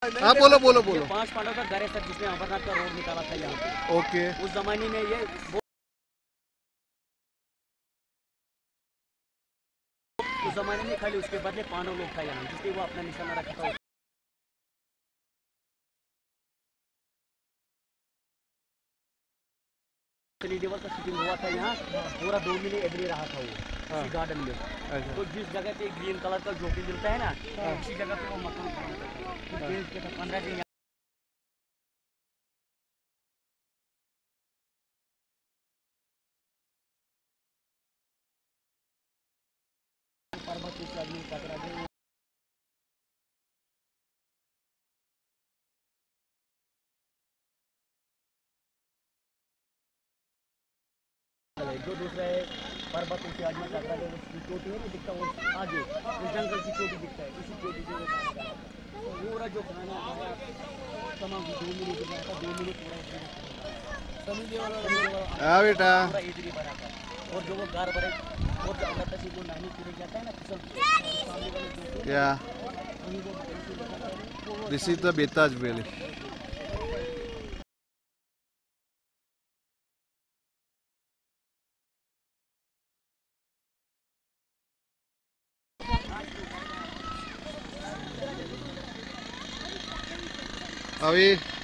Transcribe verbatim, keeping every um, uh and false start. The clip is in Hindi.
हाँ बोलो बोलो बोलो। पांच पांडव का घर है सर, जिसने अमरनाथ का रोड निकाला था यहाँ पे। ओके। उस जमाने में ये उस जमाने में खाली उसके बदले पांडव लोग था यहाँ, जिसने वो अपना निशाना रखा था। लेवल का शूटिंग हुआ था यहाँ, पूरा दो महीने एवरी रहा था वो इसी गार्डन में। तो जिस जगह पे ग्रीन कलर का जो भी मिलता है ना, उसी जगह पे वो मकान पंद्रह दिन पर्वत से आदमी टकरा गए। जो दूसरा है पर्वत से आदमी टकरा गए, उसकी चोटी है ना दिखता है, वो आगे उस जंगल की चोटी दिखता है, इसी चोटी से वो पूरा जो खाना आया तमाम दो मिनट में आता, दो मिनट पूरा हाँ बेटा। पूरा इधर बना था। और जो वो गार बड़े और जो अंदर तक वो नानी फिर जाता है ना फिसल सामने वाले जो या this is the Betaab valley. अभी